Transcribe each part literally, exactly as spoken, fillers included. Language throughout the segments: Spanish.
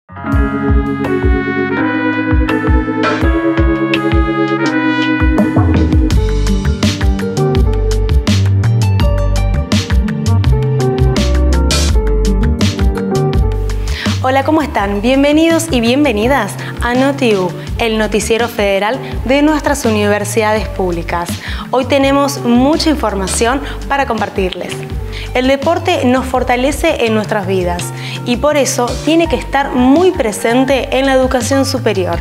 Hola, ¿cómo están? Bienvenidos y bienvenidas a NotiU, el noticiero federal de nuestras universidades públicas. Hoy tenemos mucha información para compartirles. El deporte nos fortalece en nuestras vidas y por eso tiene que estar muy presente en la educación superior.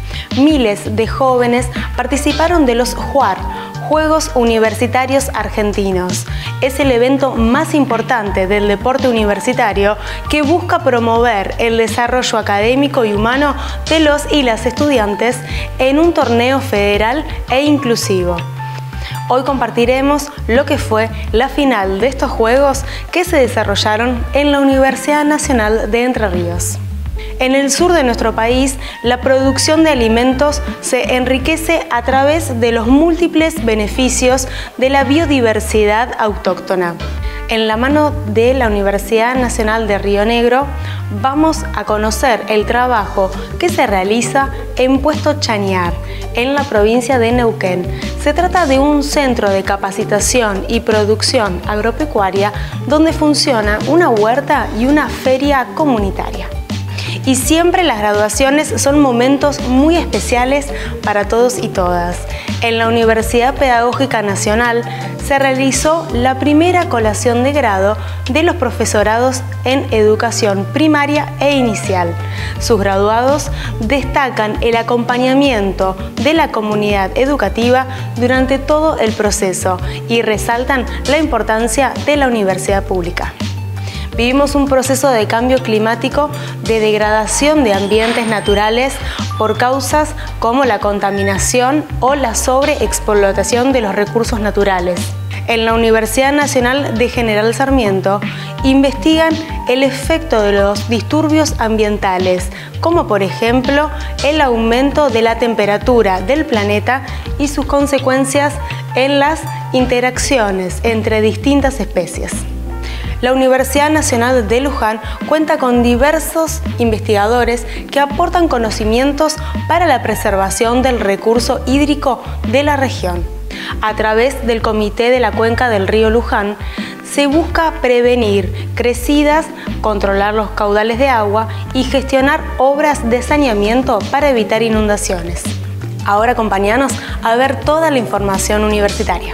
Miles de jóvenes participaron de los JUAR, Juegos Universitarios Argentinos. Es el evento más importante del deporte universitario que busca promover el desarrollo académico y humano de los y las estudiantes en un torneo federal e inclusivo. Hoy compartiremos lo que fue la final de estos Juegos que se desarrollaron en la Universidad Nacional de Entre Ríos. En el sur de nuestro país, la producción de alimentos se enriquece a través de los múltiples beneficios de la biodiversidad autóctona. En la mano de la Universidad Nacional de Río Negro, vamos a conocer el trabajo que se realiza en Puesto Chañar, en la provincia de Neuquén. Se trata de un centro de capacitación y producción agropecuaria donde funciona una huerta y una feria comunitaria. Y siempre las graduaciones son momentos muy especiales para todos y todas. En la Universidad Pedagógica Nacional se realizó la primera colación de grado de los profesorados en educación primaria e inicial. Sus graduados destacan el acompañamiento de la comunidad educativa durante todo el proceso y resaltan la importancia de la universidad pública. Vivimos un proceso de cambio climático, de degradación de ambientes naturales por causas como la contaminación o la sobreexplotación de los recursos naturales. En la Universidad Nacional de General Sarmiento investigan el efecto de los disturbios ambientales, como por ejemplo el aumento de la temperatura del planeta y sus consecuencias en las interacciones entre distintas especies. La Universidad Nacional de Luján cuenta con diversos investigadores que aportan conocimientos para la preservación del recurso hídrico de la región. A través del Comité de la Cuenca del Río Luján se busca prevenir crecidas, controlar los caudales de agua y gestionar obras de saneamiento para evitar inundaciones. Ahora acompáñanos a ver toda la información universitaria.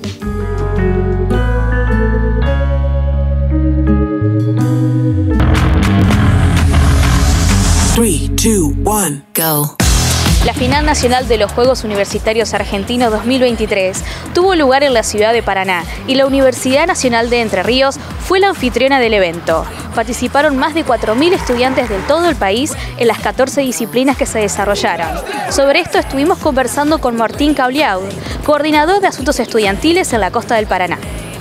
tres, dos, uno, go. La final nacional de los Juegos Universitarios Argentinos dos mil veintitrés tuvo lugar en la ciudad de Paraná y la Universidad Nacional de Entre Ríos fue la anfitriona del evento. Participaron más de cuatro mil estudiantes de todo el país en las catorce disciplinas que se desarrollaron. Sobre esto estuvimos conversando con Martín Cabliaud, coordinador de asuntos estudiantiles en la costa del Paraná.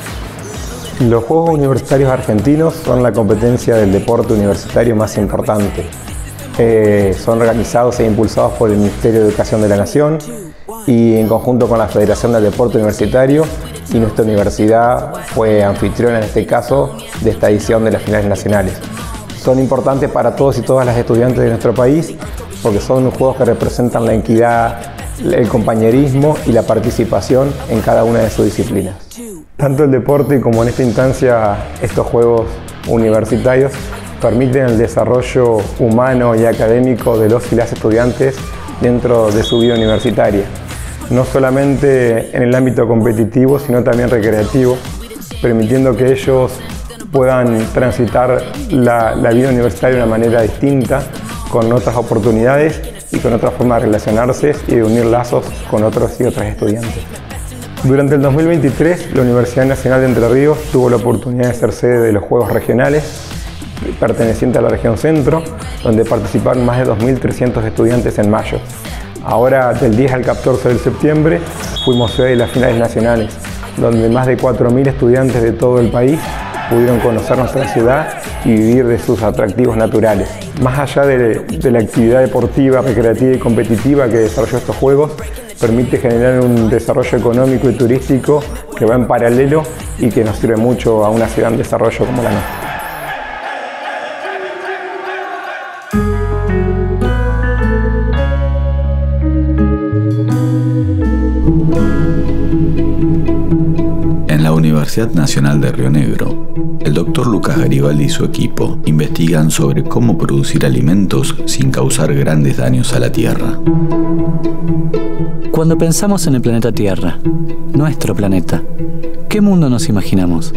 Los Juegos Universitarios Argentinos son la competencia del deporte universitario más importante. Eh, son organizados e impulsados por el Ministerio de Educación de la Nación y en conjunto con la Federación del Deporte Universitario, y nuestra universidad fue anfitriona en este caso de esta edición de las finales nacionales. Son importantes para todos y todas las estudiantes de nuestro país porque son juegos que representan la equidad, el compañerismo y la participación en cada una de sus disciplinas. Tanto el deporte como en esta instancia estos Juegos Universitarios permiten el desarrollo humano y académico de los y las estudiantes dentro de su vida universitaria, no solamente en el ámbito competitivo, sino también recreativo, permitiendo que ellos puedan transitar la, la vida universitaria de una manera distinta, con otras oportunidades y con otra forma de relacionarse y de unir lazos con otros y otras estudiantes. Durante el dos mil veintitrés, la Universidad Nacional de Entre Ríos tuvo la oportunidad de ser sede de los Juegos Regionales perteneciente a la región centro, donde participaron más de dos mil trescientos estudiantes en mayo. Ahora, del diez al catorce de septiembre, fuimos sede de las finales nacionales, donde más de cuatro mil estudiantes de todo el país pudieron conocer nuestra ciudad y vivir de sus atractivos naturales. Más allá de, de la actividad deportiva, recreativa y competitiva que desarrolló estos Juegos, permite generar un desarrollo económico y turístico que va en paralelo y que nos sirve mucho a una ciudad en desarrollo como la nuestra. Universidad Nacional de Río Negro, el doctor Lucas Garibaldi y su equipo investigan sobre cómo producir alimentos sin causar grandes daños a la Tierra. Cuando pensamos en el planeta Tierra, nuestro planeta, ¿qué mundo nos imaginamos?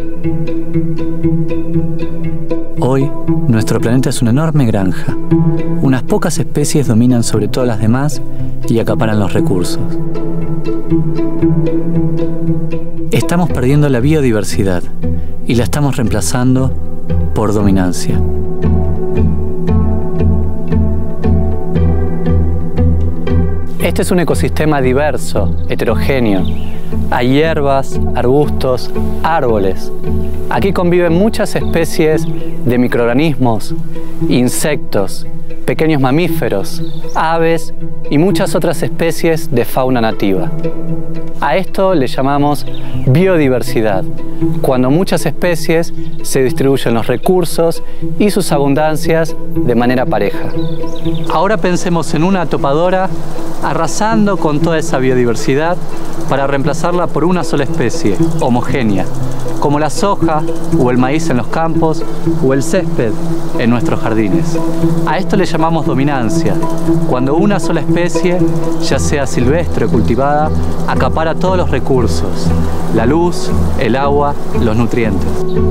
Hoy, nuestro planeta es una enorme granja. Unas pocas especies dominan sobre todas las demás y acaparan los recursos. Estamos perdiendo la biodiversidad y la estamos reemplazando por dominancia. Este es un ecosistema diverso, heterogéneo. Hay hierbas, arbustos, árboles. Aquí conviven muchas especies de microorganismos, insectos, pequeños mamíferos, aves y muchas otras especies de fauna nativa. A esto le llamamos biodiversidad, cuando muchas especies se distribuyen los recursos y sus abundancias de manera pareja. Ahora pensemos en una topadora arrasando con toda esa biodiversidad para reemplazarla por una sola especie, homogénea, como la soja o el maíz en los campos o el césped en nuestros jardines. A esto le llamamos dominancia, cuando una sola especie, ya sea silvestre o cultivada, acapara todos los recursos, la luz, el agua, los nutrientes.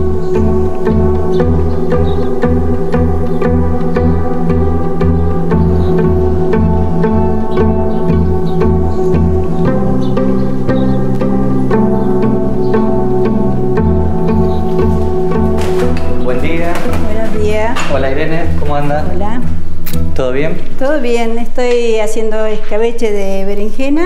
Hola Irene, ¿cómo anda? Hola. ¿Todo bien? Todo bien, estoy haciendo escabeche de berenjena.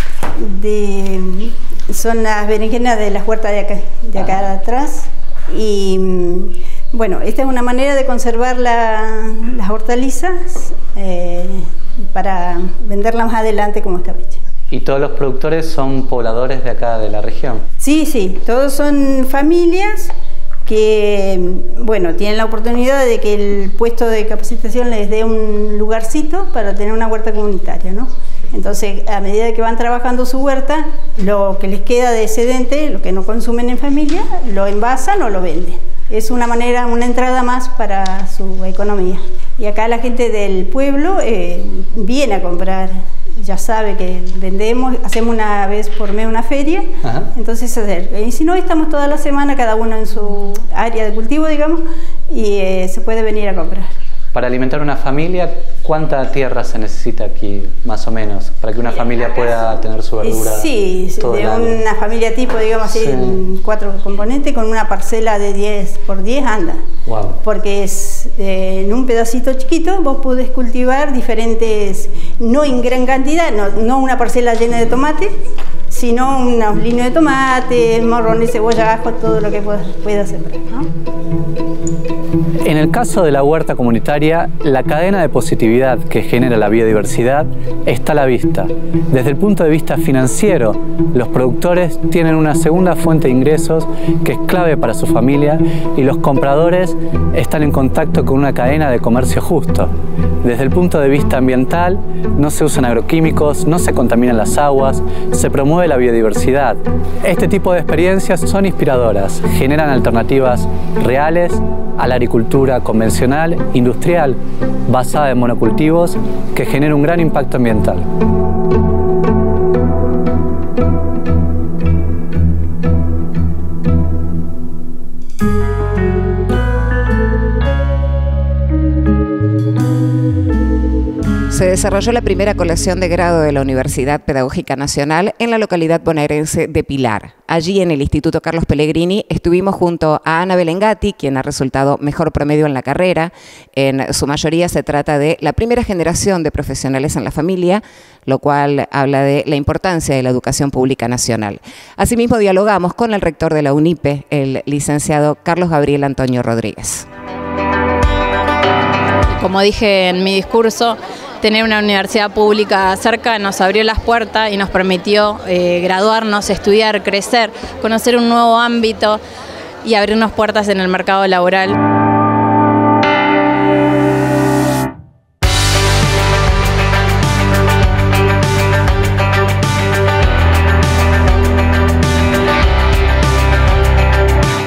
De, son las berenjenas de las huertas de acá, de acá ah. atrás. Y bueno, esta es una manera de conservar la, las hortalizas eh, para venderlas más adelante como escabeche. ¿Y todos los productores son pobladores de acá de la región? Sí, sí, todos son familias que, bueno, tienen la oportunidad de que el puesto de capacitación les dé un lugarcito para tener una huerta comunitaria, ¿no? Entonces, a medida que van trabajando su huerta, lo que les queda de excedente, lo que no consumen en familia, lo envasan o lo venden. Es una manera, una entrada más para su economía. Y acá la gente del pueblo eh, viene a comprar. Ya sabe que vendemos, hacemos una vez por mes una feria. Ajá. Entonces y si no, estamos toda la semana cada uno en su área de cultivo, digamos, y eh, se puede venir a comprar. Para alimentar una familia, ¿cuánta tierra se necesita aquí, más o menos, para que una familia pueda tener su verdura? Sí, de una familia tipo, digamos así, sí. Cuatro componentes, con una parcela de diez por diez anda. Wow. Porque es, eh, en un pedacito chiquito vos podés cultivar diferentes, no en gran cantidad, no, no una parcela llena de tomate, sino unos líneas de tomate, morrones, cebolla, ajo, todo lo que puedas, puedas sembrar, ¿no? En el caso de la huerta comunitaria, la cadena de positividad que genera la biodiversidad está a la vista. Desde el punto de vista financiero, los productores tienen una segunda fuente de ingresos que es clave para su familia y los compradores están en contacto con una cadena de comercio justo. Desde el punto de vista ambiental, no se usan agroquímicos, no se contaminan las aguas, se promueve la biodiversidad. Este tipo de experiencias son inspiradoras, generan alternativas reales a la agricultura convencional, industrial, basada en monocultivos, que genera un gran impacto ambiental. Se desarrolló la primera colación de grado de la Universidad Pedagógica Nacional en la localidad bonaerense de Pilar. Allí, en el Instituto Carlos Pellegrini, estuvimos junto a Ana Belengati, quien ha resultado mejor promedio en la carrera. En su mayoría se trata de la primera generación de profesionales en la familia, lo cual habla de la importancia de la educación pública nacional. Asimismo, dialogamos con el rector de la UNIPE, el licenciado Carlos Gabriel Antonio Rodríguez. Como dije en mi discurso, tener una universidad pública cerca nos abrió las puertas y nos permitió eh, graduarnos, estudiar, crecer, conocer un nuevo ámbito y abrirnos puertas en el mercado laboral.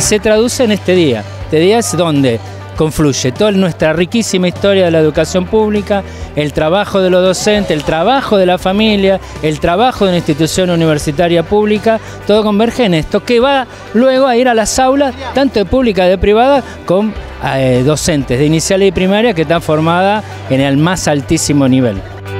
se traduce en este día. Este día es donde confluye toda nuestra riquísima historia de la educación pública, el trabajo de los docentes, el trabajo de la familia, el trabajo de una institución universitaria pública, todo converge en esto, que va luego a ir a las aulas, tanto de pública como de privada, con eh, docentes de inicial y primaria que están formadas en el más altísimo nivel.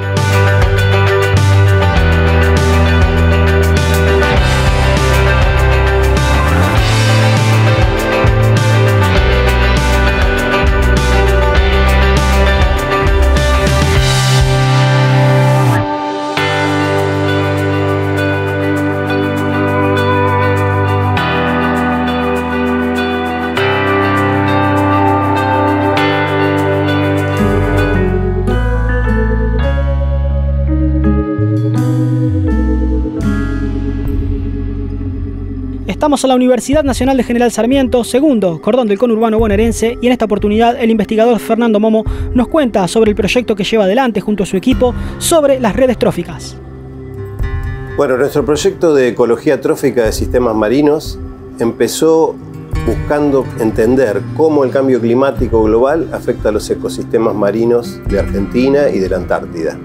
Estamos en la Universidad Nacional de General Sarmiento, segundo cordón del conurbano bonaerense, y en esta oportunidad el investigador Fernando Momo nos cuenta sobre el proyecto que lleva adelante junto a su equipo sobre las redes tróficas. Bueno, nuestro proyecto de ecología trófica de sistemas marinos empezó buscando entender cómo el cambio climático global afecta a los ecosistemas marinos de Argentina y de la Antártida.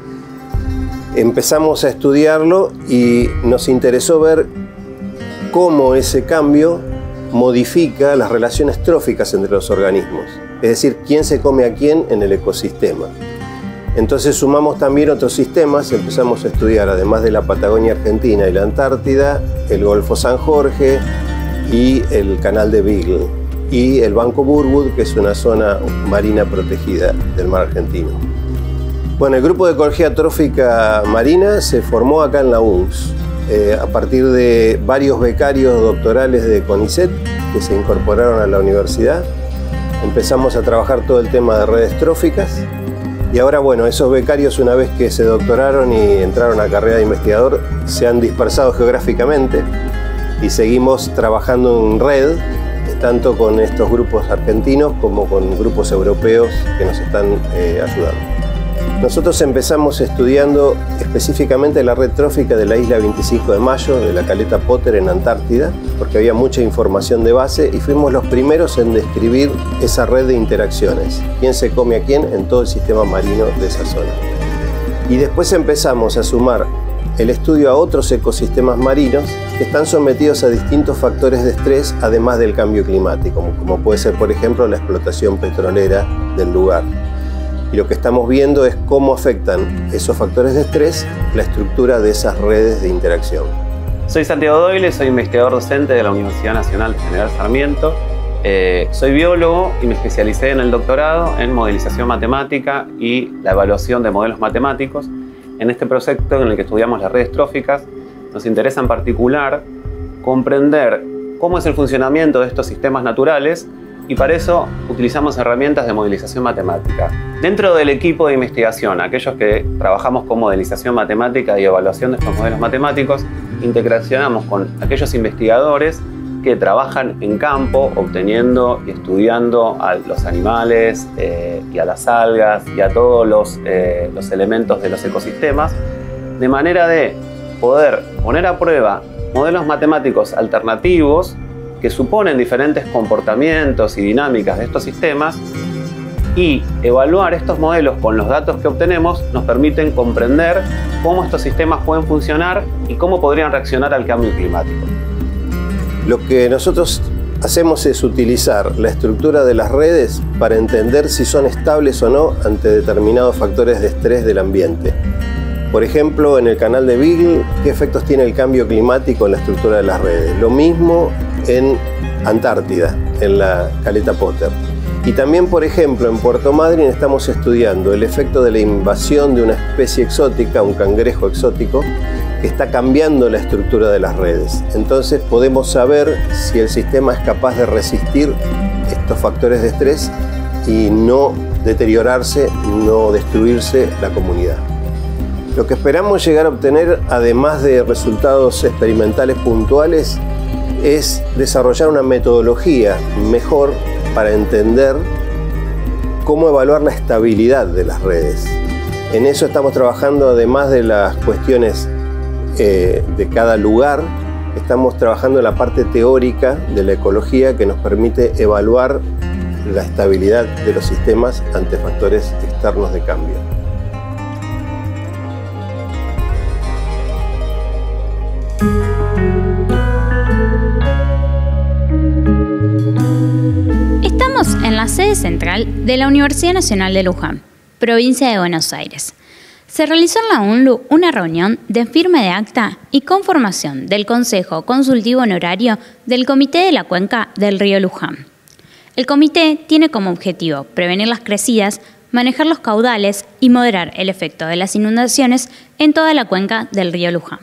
Empezamos a estudiarlo y nos interesó ver cómo ese cambio modifica las relaciones tróficas entre los organismos, es decir, quién se come a quién en el ecosistema. Entonces sumamos también otros sistemas, empezamos a estudiar, además de la Patagonia Argentina y la Antártida, el Golfo San Jorge y el Canal de Beagle, y el Banco Burwood, que es una zona marina protegida del mar argentino. Bueno, el grupo de ecología trófica marina se formó acá en la U N S. Eh, a partir de varios becarios doctorales de CONICET que se incorporaron a la universidad, empezamos a trabajar todo el tema de redes tróficas y ahora, bueno, esos becarios, una vez que se doctoraron y entraron a carrera de investigador, se han dispersado geográficamente y seguimos trabajando en red, tanto con estos grupos argentinos como con grupos europeos que nos están eh, ayudando. Nosotros empezamos estudiando específicamente la red trófica de la isla veinticinco de mayo, de la caleta Potter en Antártida, porque había mucha información de base y fuimos los primeros en describir esa red de interacciones, quién se come a quién en todo el sistema marino de esa zona. Y después empezamos a sumar el estudio a otros ecosistemas marinos que están sometidos a distintos factores de estrés, además del cambio climático, como, como puede ser, por ejemplo, la explotación petrolera del lugar. Y lo que estamos viendo es cómo afectan esos factores de estrés la estructura de esas redes de interacción. Soy Santiago Doyle, soy investigador docente de la Universidad Nacional de General Sarmiento. Eh, soy biólogo y me especialicé en el doctorado en modelización matemática y la evaluación de modelos matemáticos. En este proyecto en el que estudiamos las redes tróficas, nos interesa en particular comprender cómo es el funcionamiento de estos sistemas naturales y para eso utilizamos herramientas de modelización matemática. Dentro del equipo de investigación, aquellos que trabajamos con modelización matemática y evaluación de estos modelos matemáticos, interaccionamos con aquellos investigadores que trabajan en campo, obteniendo y estudiando a los animales eh, y a las algas y a todos los, eh, los elementos de los ecosistemas, de manera de poder poner a prueba modelos matemáticos alternativos que suponen diferentes comportamientos y dinámicas de estos sistemas, y evaluar estos modelos con los datos que obtenemos nos permiten comprender cómo estos sistemas pueden funcionar y cómo podrían reaccionar al cambio climático. Lo que nosotros hacemos es utilizar la estructura de las redes para entender si son estables o no ante determinados factores de estrés del ambiente. Por ejemplo, en el canal de Beagle, ¿qué efectos tiene el cambio climático en la estructura de las redes? Lo mismo en Antártida, en la caleta Potter. Y también, por ejemplo, en Puerto Madryn estamos estudiando el efecto de la invasión de una especie exótica, un cangrejo exótico, que está cambiando la estructura de las redes. Entonces podemos saber si el sistema es capaz de resistir estos factores de estrés y no deteriorarse, no destruirse la comunidad. Lo que esperamos llegar a obtener, además de resultados experimentales puntuales, es desarrollar una metodología mejor para entender cómo evaluar la estabilidad de las redes. En eso estamos trabajando, además de las cuestiones eh, de cada lugar, estamos trabajando en la parte teórica de la ecología que nos permite evaluar la estabilidad de los sistemas ante factores externos de cambio. Estamos en la sede central de la Universidad Nacional de Luján, provincia de Buenos Aires. Se realizó en la UNLU una reunión de firma de acta y conformación del Consejo Consultivo Honorario del Comité de la Cuenca del Río Luján. El comité tiene como objetivo prevenir las crecidas, manejar los caudales y moderar el efecto de las inundaciones en toda la cuenca del río Luján.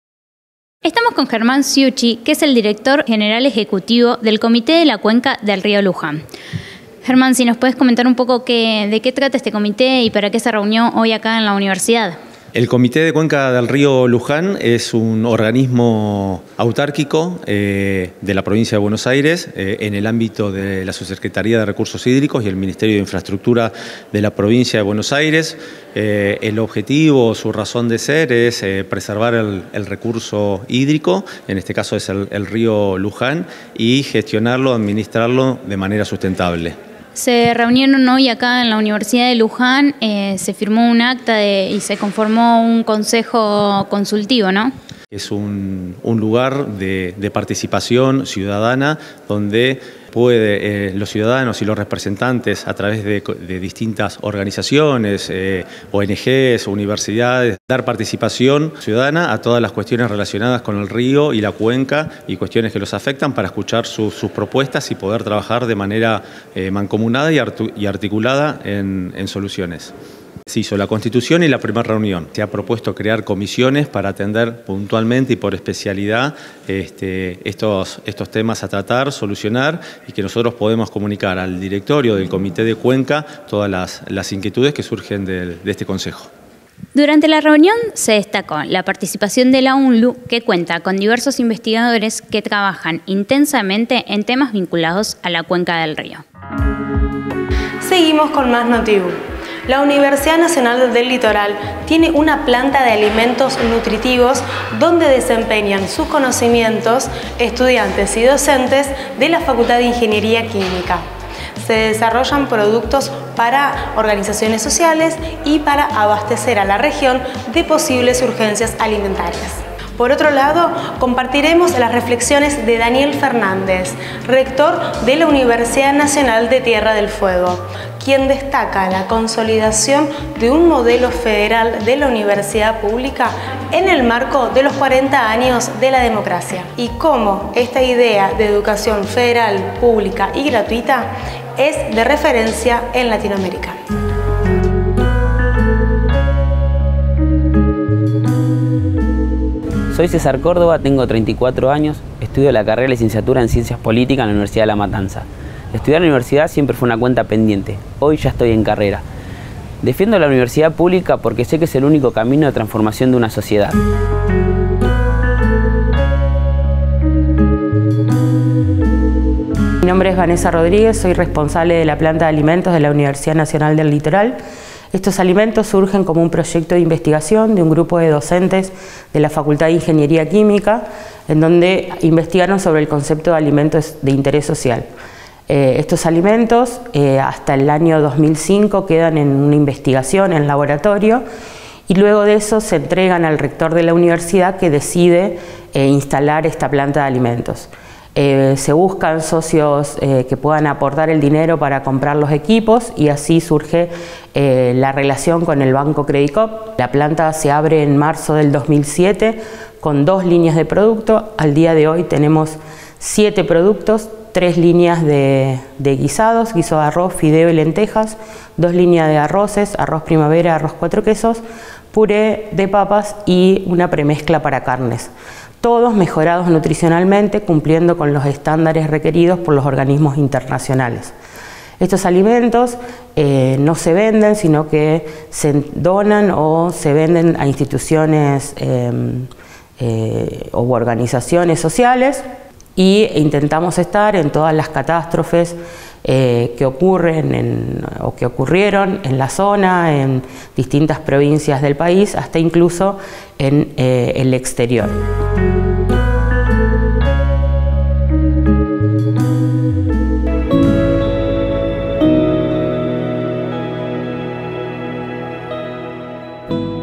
Estamos con Germán Ciucci, que es el director general ejecutivo del Comité de la Cuenca del río Luján. Germán, si nos puedes comentar un poco qué, de qué trata este comité y para qué se reunió hoy acá en la universidad. El Comité de Cuenca del Río Luján es un organismo autárquico eh, de la provincia de Buenos Aires eh, en el ámbito de la Subsecretaría de Recursos Hídricos y el Ministerio de Infraestructura de la provincia de Buenos Aires. Eh, el objetivo, su razón de ser es eh, preservar el, el recurso hídrico, en este caso es el, el río Luján, y gestionarlo, administrarlo de manera sustentable. Se reunieron hoy acá en la Universidad de Luján, eh, se firmó un acta de, y se conformó un consejo consultivo, ¿no? Es un, un lugar de, de participación ciudadana donde puede, eh, los ciudadanos y los representantes a través de, de distintas organizaciones, eh, O N Ges, universidades, dar participación ciudadana a todas las cuestiones relacionadas con el río y la cuenca y cuestiones que los afectan para escuchar su, sus propuestas y poder trabajar de manera eh, mancomunada y, artu, y articulada en, en soluciones. Se hizo la Constitución y la primera reunión. Se ha propuesto crear comisiones para atender puntualmente y por especialidad este, estos, estos temas a tratar, solucionar y que nosotros podemos comunicar al directorio del Comité de Cuenca todas las, las inquietudes que surgen de, de este Consejo. Durante la reunión se destacó la participación de la UNLU, que cuenta con diversos investigadores que trabajan intensamente en temas vinculados a la cuenca del río. Seguimos con más Notiu. La Universidad Nacional del Litoral tiene una planta de alimentos nutritivos donde desempeñan sus conocimientos estudiantes y docentes de la Facultad de Ingeniería Química. Se desarrollan productos para organizaciones sociales y para abastecer a la región de posibles urgencias alimentarias. Por otro lado, compartiremos las reflexiones de Daniel Fernández, rector de la Universidad Nacional de Tierra del Fuego, quien destaca la consolidación de un modelo federal de la universidad pública en el marco de los cuarenta años de la democracia y cómo esta idea de educación federal, pública y gratuita es de referencia en Latinoamérica. Soy César Córdoba, tengo treinta y cuatro años, estudio la carrera de licenciatura en Ciencias Políticas en la Universidad de La Matanza. Estudiar en la universidad siempre fue una cuenta pendiente, hoy ya estoy en carrera. Defiendo la universidad pública porque sé que es el único camino de transformación de una sociedad. Mi nombre es Vanessa Rodríguez, soy responsable de la planta de alimentos de la Universidad Nacional del Litoral. Estos alimentos surgen como un proyecto de investigación de un grupo de docentes de la Facultad de Ingeniería Química, en donde investigaron sobre el concepto de alimentos de interés social. Eh, estos alimentos, eh, hasta el año dos mil cinco, quedan en una investigación en laboratorio y luego de eso se entregan al rector de la universidad, que decide eh, instalar esta planta de alimentos. Eh, se buscan socios eh, que puedan aportar el dinero para comprar los equipos y así surge eh, la relación con el Banco Credicop. La planta se abre en marzo del dos mil siete con dos líneas de producto. Al día de hoy tenemos siete productos, tres líneas de, de guisados, guiso de arroz, fideo y lentejas, dos líneas de arroces, arroz primavera, arroz cuatro quesos, puré de papas y una premezcla para carnes. Todos mejorados nutricionalmente, cumpliendo con los estándares requeridos por los organismos internacionales. Estos alimentos eh, no se venden, sino que se donan o se venden a instituciones eh, eh, o organizaciones sociales y intentamos estar en todas las catástrofes eh, que ocurren en, o que ocurrieron en la zona, en distintas provincias del país, hasta incluso en eh, el exterior.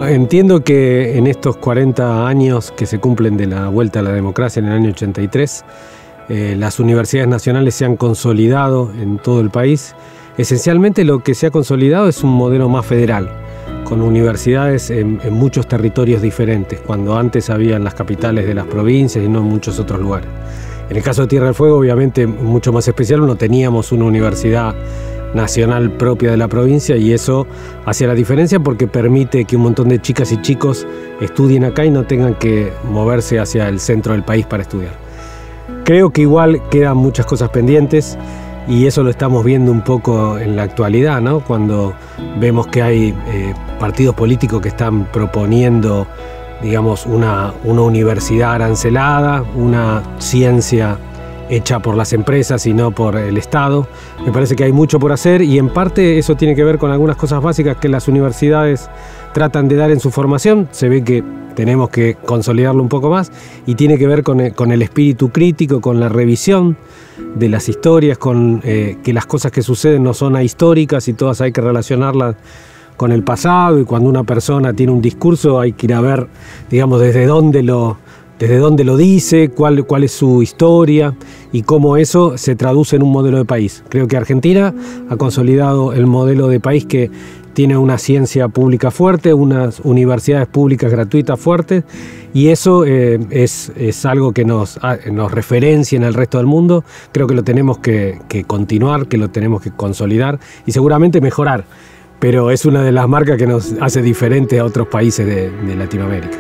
Entiendo que en estos cuarenta años que se cumplen de la vuelta a la democracia en el año ochenta y tres, eh, las universidades nacionales se han consolidado en todo el país. Esencialmente lo que se ha consolidado es un modelo más federal, con universidades en, en muchos territorios diferentes, cuando antes había en las capitales de las provincias y no en muchos otros lugares. En el caso de Tierra del Fuego, obviamente mucho más especial, no teníamos una universidad nacional propia de la provincia y eso hacía la diferencia porque permite que un montón de chicas y chicos estudien acá y no tengan que moverse hacia el centro del país para estudiar. Creo que igual quedan muchas cosas pendientes y eso lo estamos viendo un poco en la actualidad, ¿no? Cuando vemos que hay eh, partidos políticos que están proponiendo, digamos, una, una universidad arancelada, una ciencia hecha por las empresas y no por el Estado. Me parece que hay mucho por hacer y en parte eso tiene que ver con algunas cosas básicas que las universidades tratan de dar en su formación. Se ve que tenemos que consolidarlo un poco más y tiene que ver con el, con el espíritu crítico, con la revisión de las historias, con eh, que las cosas que suceden no son ahistóricas y todas hay que relacionarlas con el pasado, y cuando una persona tiene un discurso hay que ir a ver, digamos, desde dónde lo desde dónde lo dice, cuál, cuál es su historia y cómo eso se traduce en un modelo de país. Creo que Argentina ha consolidado el modelo de país que tiene una ciencia pública fuerte, unas universidades públicas gratuitas fuertes, y eso eh, es, es algo que nos, nos referencia en el resto del mundo. Creo que lo tenemos que, que continuar, que lo tenemos que consolidar y seguramente mejorar, pero es una de las marcas que nos hace diferentes a otros países de, de Latinoamérica.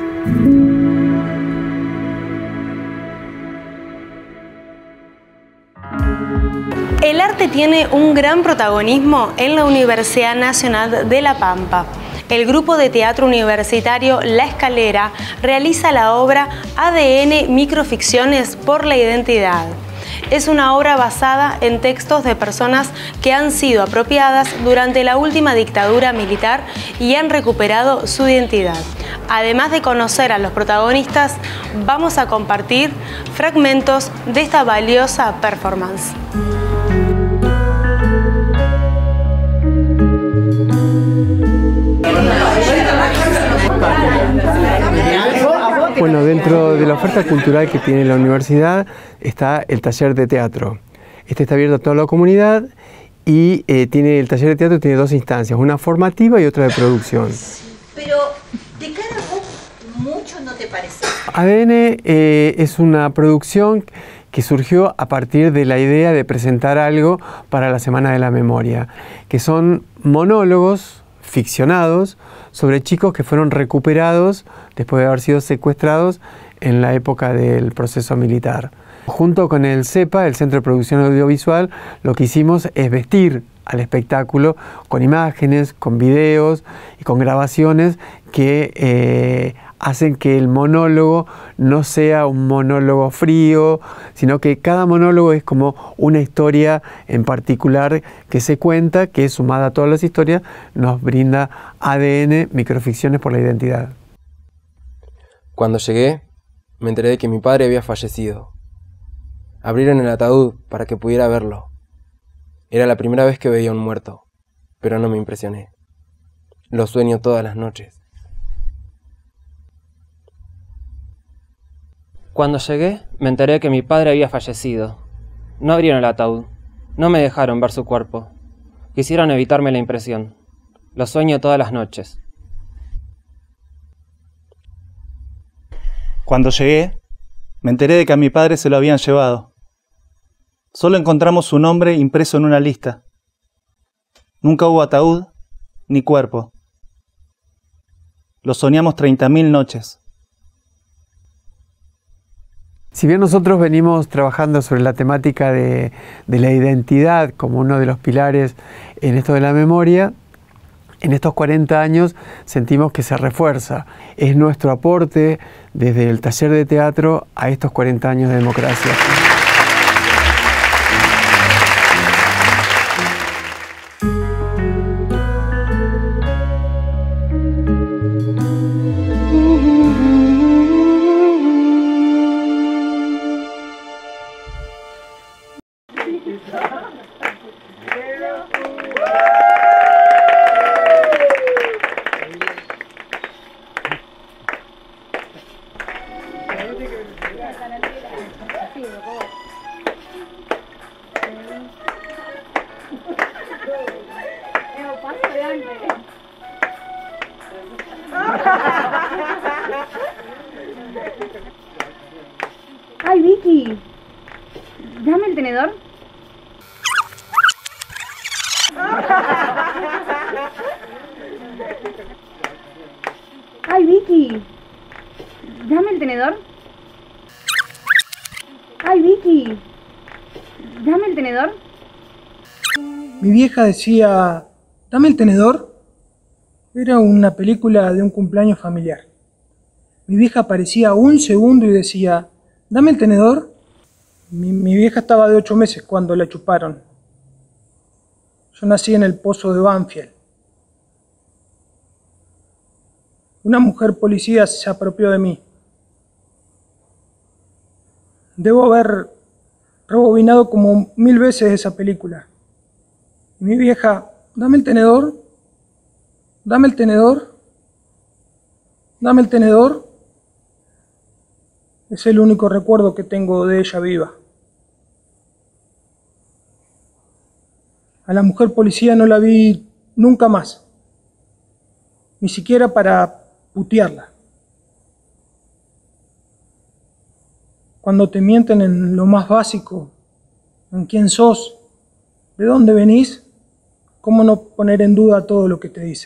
El arte tiene un gran protagonismo en la Universidad Nacional de La Pampa. El grupo de teatro universitario La Escalera realiza la obra A D N Microficciones por la Identidad. Es una obra basada en textos de personas que han sido apropiadas durante la última dictadura militar y han recuperado su identidad. Además de conocer a los protagonistas, vamos a compartir fragmentos de esta valiosa performance. Bueno, dentro de la oferta cultural que tiene la universidad está el taller de teatro. Este está abierto a toda la comunidad y eh, tiene, el taller de teatro tiene dos instancias, una formativa y otra de producción. Pero de cara a vos, mucho no te parece. A D N eh, es una producción que surgió a partir de la idea de presentar algo para la Semana de la Memoria, que son monólogos ficcionados sobre chicos que fueron recuperados después de haber sido secuestrados en la época del proceso militar. Junto con el CEPA, el Centro de Producción Audiovisual, lo que hicimos es vestir al espectáculo con imágenes, con videos y con grabaciones que eh, hacen que el monólogo no sea un monólogo frío, sino que cada monólogo es como una historia en particular que se cuenta, que sumada a todas las historias nos brinda A D N, Microficciones por la Identidad. Cuando llegué, me enteré de que mi padre había fallecido. Abrieron el ataúd para que pudiera verlo. Era la primera vez que veía a un muerto, pero no me impresioné. Lo sueño todas las noches. Cuando llegué, me enteré que mi padre había fallecido. No abrieron el ataúd. No me dejaron ver su cuerpo. Quisieron evitarme la impresión. Lo sueño todas las noches. Cuando llegué, me enteré de que a mi padre se lo habían llevado. Solo encontramos su nombre impreso en una lista. Nunca hubo ataúd ni cuerpo. Lo soñamos treinta mil noches. Si bien nosotros venimos trabajando sobre la temática de, de la identidad como uno de los pilares en esto de la memoria, en estos cuarenta años sentimos que se refuerza. Es nuestro aporte desde el taller de teatro a estos cuarenta años de democracia. Vicky, dame el tenedor. Ay, Vicky, dame el tenedor. Ay, Vicky, dame el tenedor. Mi vieja decía, dame el tenedor. Era una película de un cumpleaños familiar. Mi vieja aparecía un segundo y decía, dame el tenedor. Mi, mi vieja estaba de ocho meses cuando la chuparon. Yo nací en el pozo de Banfield. Una mujer policía se apropió de mí. Debo haber rebobinado como mil veces esa película. Y mi vieja, dame el tenedor, dame el tenedor, dame el tenedor. Es el único recuerdo que tengo de ella viva. A la mujer policía no la vi nunca más, ni siquiera para putearla. Cuando te mienten en lo más básico, en quién sos, de dónde venís, ¿cómo no poner en duda todo lo que te dicen?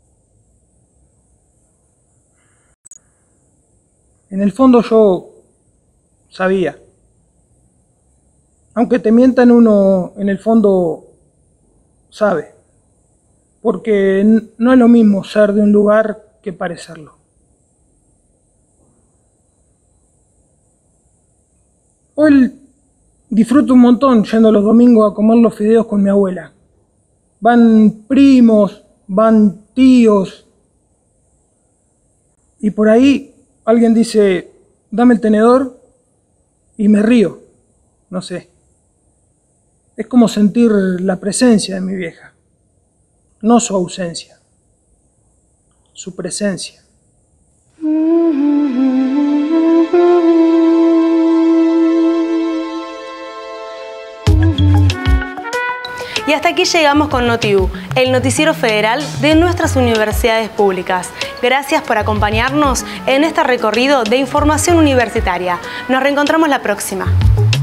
En el fondo yo sabía. Aunque te mientan, uno en el fondo sabe. Porque no es lo mismo ser de un lugar que parecerlo. Hoy disfruto un montón yendo los domingos a comer los fideos con mi abuela. Van primos, van tíos. Y por ahí alguien dice, dame el tenedor, y me río. No sé. Es como sentir la presencia de mi vieja. No su ausencia. Su presencia. Y hasta aquí llegamos con NotiU, el noticiero federal de nuestras universidades públicas. Gracias por acompañarnos en este recorrido de información universitaria. Nos reencontramos la próxima.